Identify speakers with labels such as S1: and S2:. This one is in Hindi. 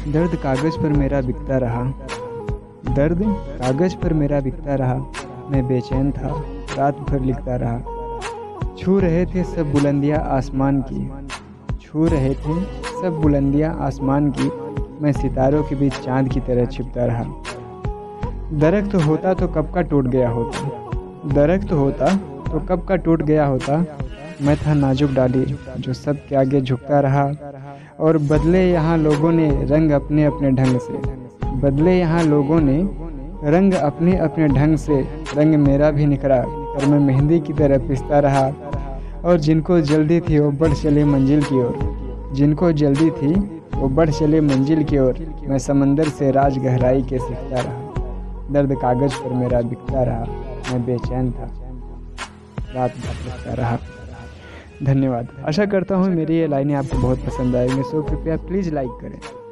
S1: दर्द कागज़ पर मेरा बिकता रहा, दर्द कागज़ पर मेरा बिकता रहा। मैं बेचैन था, रात भर लिखता रहा। छू रहे थे सब बुलंदियाँ आसमान की, छू रहे थे सब बुलंदियाँ आसमान की। मैं सितारों के बीच चाँद की तरह छिपता रहा। दरख्त होता तो कब का टूट गया होता, दरख्त होता तो कब का टूट गया होता। मैं था नाजुक डाली जो सबके आगे झुकता रहा। और बदले यहाँ लोगों ने रंग अपने अपने ढंग से, बदले यहाँ लोगों ने रंग अपने अपने ढंग से। रंग मेरा भी निखरा और मैं मेहंदी की तरह पिसता रहा। और जिनको जल्दी थी वो बढ़ चले मंजिल की ओर, जिनको जल्दी थी वो बढ़ चले मंजिल की ओर। मैं समंदर से राज गहराई के सीखता रहा। दर्द कागज़ पर मेरा बिकता रहा। मैं बेचैन था, रात भर लिखता रहा। धन्यवाद। आशा करता हूँ मेरी ये लाइनें आपको बहुत पसंद आएंगी। सो कृपया प्लीज़ लाइक करें।